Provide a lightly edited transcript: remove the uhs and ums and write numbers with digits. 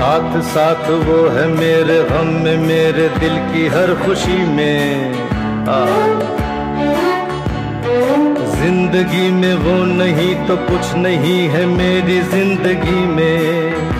साथ साथ वो है मेरे गम में, मेरे दिल की हर खुशी में। जिंदगी में वो नहीं तो कुछ नहीं है मेरी जिंदगी में।